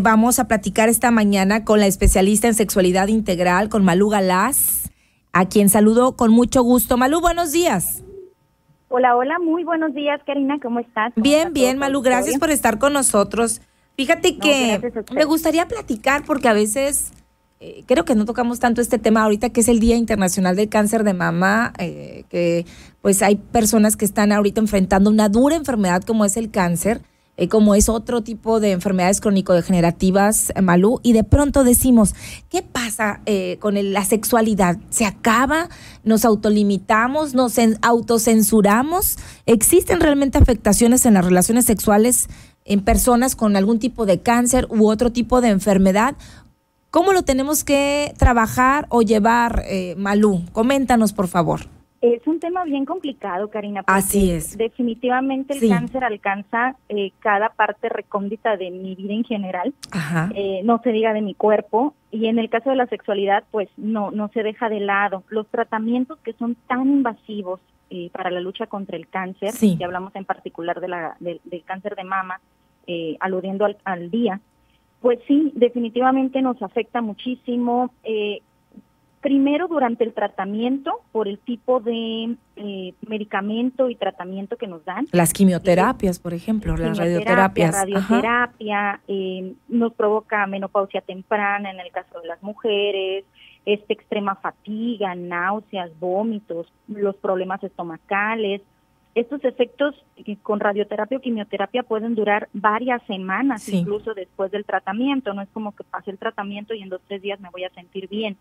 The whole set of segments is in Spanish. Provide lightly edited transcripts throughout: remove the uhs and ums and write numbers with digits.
Vamos a platicar esta mañana con la especialista en sexualidad integral, con Malú Galaz, a quien saludo con mucho gusto. Malú, buenos días. Hola, hola, muy buenos días, Karina, ¿cómo estás? Bien, Malú, gracias por estar con nosotros. Fíjate que me gustaría platicar porque a veces creo que no tocamos tanto este tema ahorita, que es el Día Internacional del Cáncer de Mama, que pues hay personas que están ahorita enfrentando una dura enfermedad como es el cáncer, como es otro tipo de enfermedades crónico-degenerativas, Malú, y de pronto decimos, ¿qué pasa con la sexualidad? ¿Se acaba? ¿Nos autolimitamos? ¿Nos autocensuramos? ¿Existen realmente afectaciones en las relaciones sexuales en personas con algún tipo de cáncer u otro tipo de enfermedad? ¿Cómo lo tenemos que trabajar o llevar, Malú? Coméntanos, por favor. Es un tema bien complicado, Karina, porque así es. Definitivamente el cáncer alcanza cada parte recóndita de mi vida en general, no se diga de mi cuerpo, y en el caso de la sexualidad, pues no se deja de lado. Los tratamientos que son tan invasivos para la lucha contra el cáncer, si hablamos en particular del cáncer de mama, aludiendo al día, pues sí, definitivamente nos afecta muchísimo. Primero, durante el tratamiento, por el tipo de medicamento y tratamiento que nos dan. Las quimioterapias, por ejemplo, las radioterapias. Radioterapia, nos provoca menopausia temprana en el caso de las mujeres, extrema fatiga, náuseas, vómitos, los problemas estomacales. Estos efectos con radioterapia o quimioterapia pueden durar varias semanas, incluso después del tratamiento. No es como que pase el tratamiento y en 2 o 3 días me voy a sentir bien.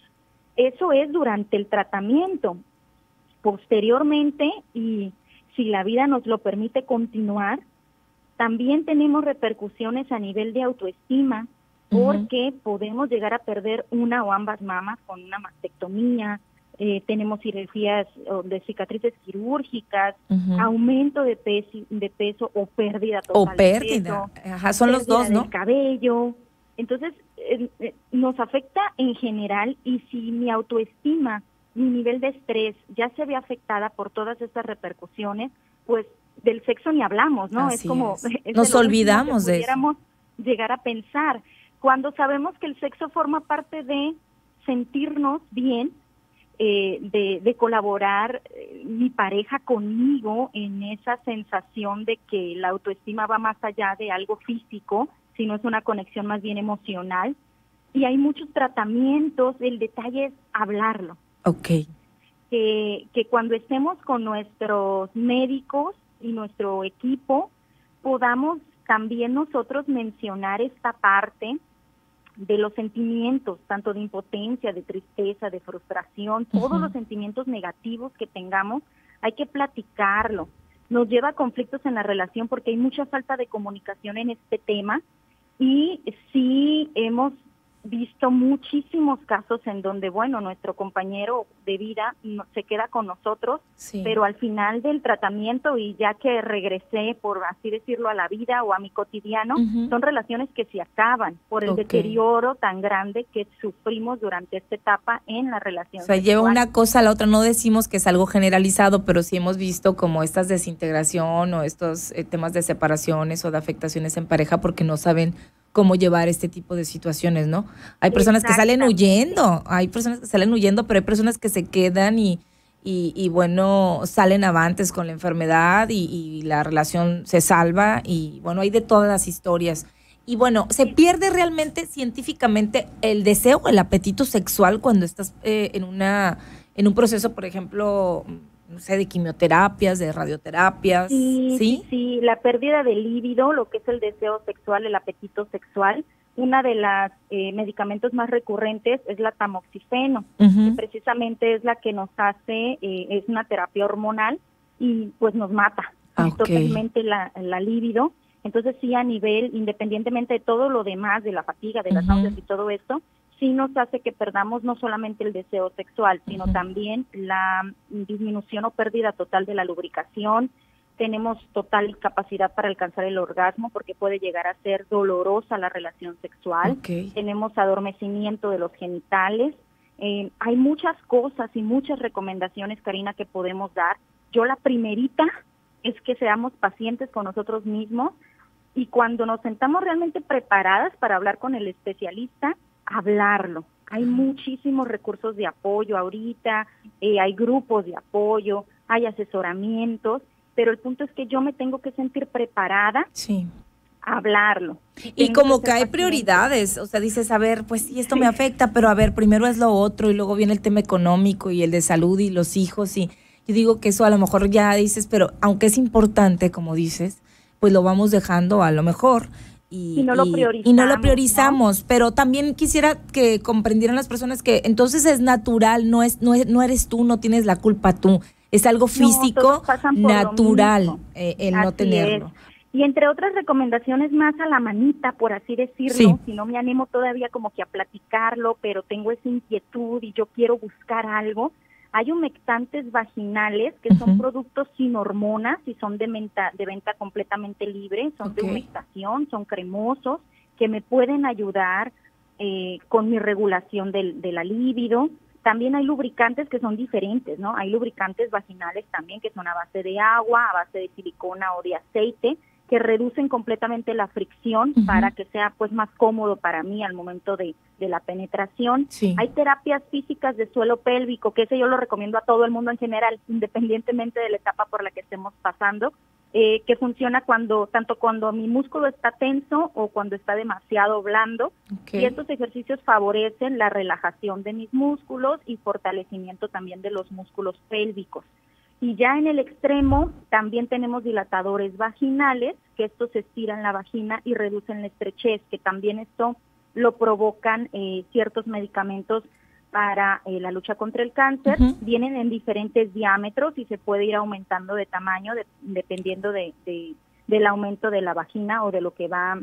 Eso es durante el tratamiento. Posteriormente, y si la vida nos lo permite continuar, también tenemos repercusiones a nivel de autoestima, porque podemos llegar a perder una o ambas mamas con una mastectomía, tenemos cirugías de cicatrices quirúrgicas, aumento de peso o pérdida total de peso. Son los dos, ¿no? Del cabello. Entonces, nos afecta en general, y si mi autoestima, mi nivel de estrés ya se ve afectada por todas estas repercusiones, pues del sexo ni hablamos, ¿no? Así es como nos olvidamos de eso. Pudiéramos llegar a pensar, cuando sabemos que el sexo forma parte de sentirnos bien, de colaborar mi pareja conmigo en esa sensación de que la autoestima va más allá de algo físico, sino es una conexión más bien emocional. Y hay muchos tratamientos, el detalle es hablarlo. Que cuando estemos con nuestros médicos y nuestro equipo, podamos también nosotros mencionar esta parte de los sentimientos, tanto de impotencia, de tristeza, de frustración, todos los sentimientos negativos que tengamos, hay que platicarlo. Nos lleva a conflictos en la relación porque hay mucha falta de comunicación en este tema. Y sí hemos visto muchísimos casos en donde, bueno, nuestro compañero de vida se queda con nosotros, pero al final del tratamiento, y ya que regresé, por así decirlo, a la vida o a mi cotidiano, son relaciones que se acaban por el deterioro tan grande que sufrimos durante esta etapa en la relación. O sea, lleva una cosa a la otra. No decimos que es algo generalizado, pero sí hemos visto como estas desintegración o estos temas de separaciones o de afectaciones en pareja porque no saben cómo llevar este tipo de situaciones, ¿no? Hay personas que salen huyendo, pero hay personas que se quedan y bueno, salen avantes con la enfermedad y la relación se salva, y bueno, hay de todas las historias. Y bueno, ¿se pierde realmente científicamente el deseo o el apetito sexual cuando estás en un proceso, por ejemplo, no sé, de quimioterapias, de radioterapias? Sí, la pérdida del líbido, lo que es el deseo sexual, el apetito sexual. Una de las medicamentos más recurrentes es la tamoxifeno, que precisamente es la que nos hace, es una terapia hormonal y pues nos mata totalmente la líbido. Entonces sí, a nivel, independientemente de todo lo demás, de la fatiga, de las náuseas y todo esto, sí nos hace que perdamos no solamente el deseo sexual, sino también la disminución o pérdida total de la lubricación. Tenemos total capacidad para alcanzar el orgasmo porque puede llegar a ser dolorosa la relación sexual. Tenemos adormecimiento de los genitales. Hay muchas cosas y muchas recomendaciones, Karina, que podemos dar. Yo la primerita es que seamos pacientes con nosotros mismos y cuando nos sentamos realmente preparadas para hablar con el especialista, hablarlo. Hay muchísimos recursos de apoyo ahorita, hay grupos de apoyo, hay asesoramientos, pero el punto es que yo me tengo que sentir preparada a hablarlo. Y como que hay prioridades, o sea, dices, a ver, pues sí, esto me afecta, pero a ver, primero es lo otro y luego viene el tema económico y el de salud y los hijos, y yo digo que eso a lo mejor ya dices, pero aunque es importante, como dices, pues lo vamos dejando a lo mejor. Y no lo priorizamos, ¿no? Pero también quisiera que comprendieran las personas que entonces es natural, no eres tú, no tienes la culpa tú, es algo físico, natural, el no tenerlo. Y entre otras recomendaciones más a la manita, por así decirlo, si no me animo todavía como que a platicarlo, pero tengo esa inquietud y yo quiero buscar algo, hay humectantes vaginales que son productos sin hormonas y son de venta completamente libre, son de humectación, son cremosos, que me pueden ayudar con mi regulación de la libido. También hay lubricantes que son diferentes, ¿no? Hay lubricantes vaginales también que son a base de agua, a base de silicona o de aceite, que reducen completamente la fricción para que sea pues más cómodo para mí al momento de la penetración. Hay terapias físicas de suelo pélvico, que ese yo lo recomiendo a todo el mundo en general, independientemente de la etapa por la que estemos pasando, que funciona tanto cuando mi músculo está tenso o cuando está demasiado blando. Y estos ejercicios favorecen la relajación de mis músculos y fortalecimiento también de los músculos pélvicos. Y ya en el extremo también tenemos dilatadores vaginales, que estos estiran la vagina y reducen la estrechez, que también esto lo provocan ciertos medicamentos para la lucha contra el cáncer. Vienen en diferentes diámetros y se puede ir aumentando de tamaño dependiendo del aumento de la vagina o de lo que va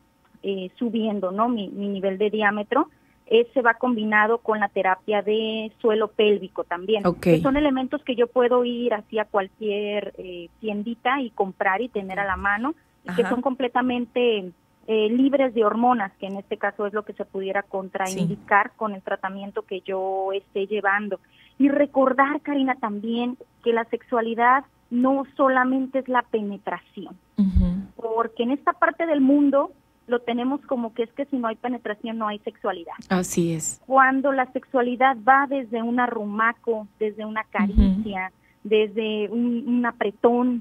subiendo, ¿no? Mi nivel de diámetro. Se va combinado con la terapia de suelo pélvico también, que son elementos que yo puedo ir hacia cualquier tiendita y comprar y tener a la mano, y que son completamente libres de hormonas, que en este caso es lo que se pudiera contraindicar con el tratamiento que yo esté llevando. Y recordar, Karina, también que la sexualidad no solamente es la penetración, porque en esta parte del mundo lo tenemos como que es que si no hay penetración no hay sexualidad. Así es. Cuando la sexualidad va desde un arrumaco, desde una caricia, desde un apretón,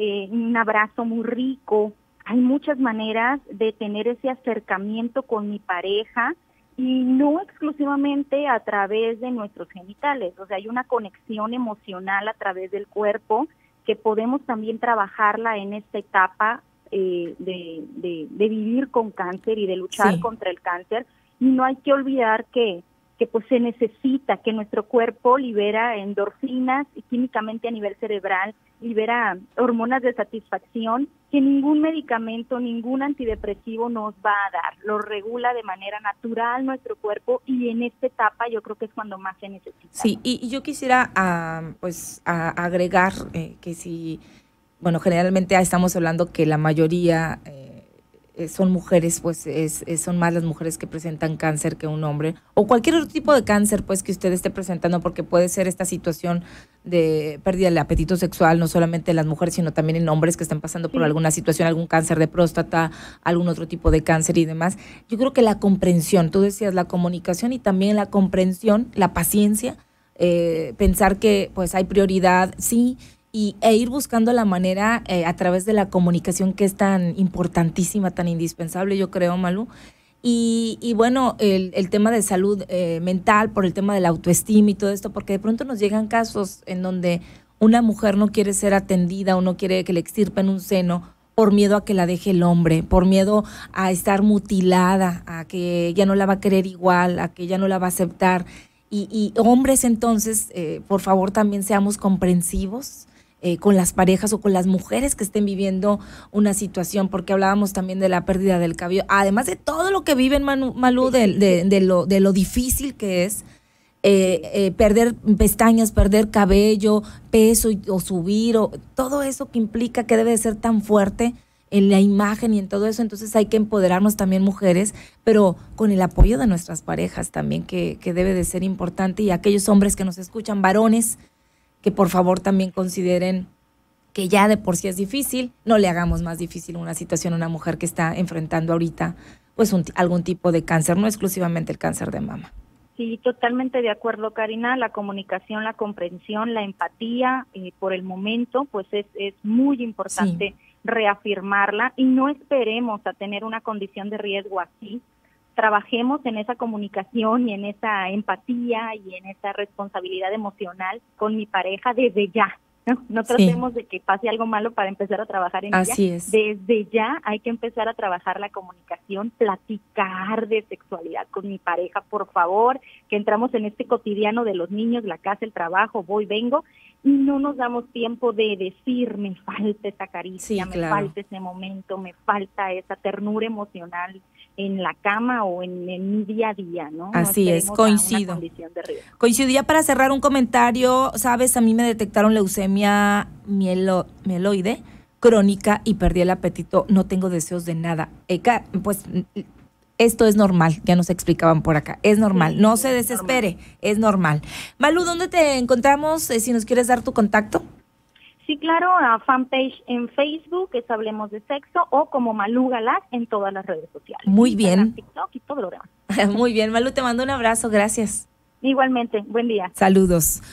un abrazo muy rico, hay muchas maneras de tener ese acercamiento con mi pareja y no exclusivamente a través de nuestros genitales. O sea, hay una conexión emocional a través del cuerpo que podemos también trabajarla en esta etapa de vivir con cáncer y de luchar contra el cáncer. Y no hay que olvidar que pues se necesita, que nuestro cuerpo libera endorfinas y químicamente a nivel cerebral libera hormonas de satisfacción que ningún medicamento, ningún antidepresivo nos va a dar. Lo regula de manera natural nuestro cuerpo y en esta etapa yo creo que es cuando más se necesita. Sí, y yo quisiera agregar que si, bueno, generalmente estamos hablando que la mayoría son mujeres, pues son más las mujeres que presentan cáncer que un hombre, o cualquier otro tipo de cáncer pues que usted esté presentando, porque puede ser esta situación de pérdida del apetito sexual, no solamente en las mujeres, sino también en hombres que están pasando por alguna situación, algún cáncer de próstata, algún otro tipo de cáncer y demás. Yo creo que la comprensión, tú decías la comunicación y también la comprensión, la paciencia, pensar que pues hay prioridad, sí, e ir buscando la manera a través de la comunicación, que es tan importantísima, tan indispensable, yo creo, Malú. Y bueno, el tema de salud mental, por el tema de la autoestima y todo esto, porque de pronto nos llegan casos en donde una mujer no quiere ser atendida o no quiere que le extirpen un seno por miedo a que la deje el hombre, por miedo a estar mutilada, a que ya no la va a querer igual, a que ya no la va a aceptar. Y hombres, entonces, por favor, también seamos comprensivos con las parejas o con las mujeres que estén viviendo una situación, porque hablábamos también de la pérdida del cabello, además de todo lo que viven, Malú, de lo difícil que es perder pestañas, perder cabello, peso o subir, o todo eso que implica, que debe de ser tan fuerte en la imagen y en todo eso. Entonces hay que empoderarnos también, mujeres, pero con el apoyo de nuestras parejas también, que debe de ser importante, y aquellos hombres que nos escuchan, varones, que por favor también consideren que ya de por sí es difícil, no le hagamos más difícil una situación a una mujer que está enfrentando ahorita pues algún tipo de cáncer, no exclusivamente el cáncer de mama. Sí, totalmente de acuerdo, Karina. La comunicación, la comprensión, la empatía, por el momento, pues es muy importante reafirmarla y no esperemos a tener una condición de riesgo así. Trabajemos en esa comunicación y en esa empatía y en esa responsabilidad emocional con mi pareja desde ya. No tratemos de que pase algo malo para empezar a trabajar en Así ella. es. Desde ya hay que empezar a trabajar la comunicación, platicar de sexualidad con mi pareja, por favor, que entramos en este cotidiano de los niños, la casa, el trabajo, voy, vengo, y no nos damos tiempo de decir, me falta esa caricia, me falta ese momento, me falta esa ternura emocional en la cama o en mi día a día, ¿no? Así es, coincido. Coincido. Ya para cerrar un comentario, sabes, a mí me detectaron leucemia mieloide crónica y perdí el apetito, no tengo deseos de nada. Pues esto es normal, ya nos explicaban por acá, es normal, no se desespere, es normal. Malu, ¿dónde te encontramos si nos quieres dar tu contacto? Sí, claro, a fanpage en Facebook, es Hablemos de Sexo, o como Malú Galaz en todas las redes sociales. Muy bien. TikTok y todo lo demás. Muy bien, Malu, te mando un abrazo, gracias. Igualmente, buen día. Saludos.